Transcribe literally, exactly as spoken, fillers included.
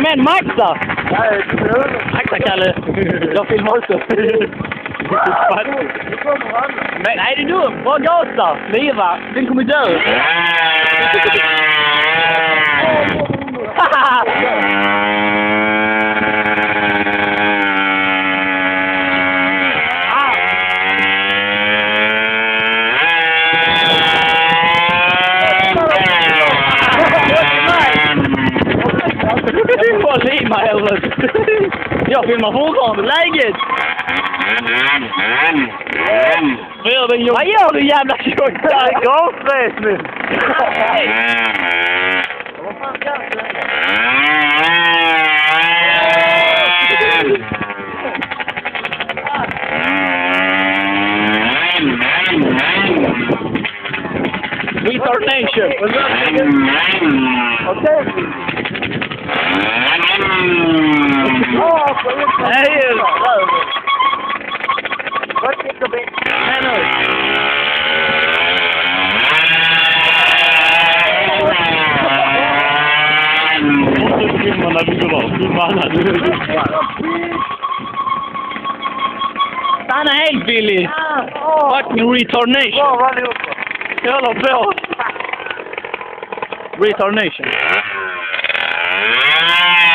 igen, maxa! Nej, du behöver. Maxa, Kalle. Jag filmar också. Men, nej, det är dumt. Bara gasa. Leva. Den kommer dö. Lima, helvete. Jag filmar fortfarande läget. Vad gör du, Vad gör du jävla tjock? Det är gasfräs nu. Vad fan ska jag säga? Retardation. Okej. Nej, Vad tycker du? nej nu. Måste filma när du går av. Filma alla. Stanna helt, Billy. Fucking retardation. Vad var det uppe? Jag håller på. Retardation.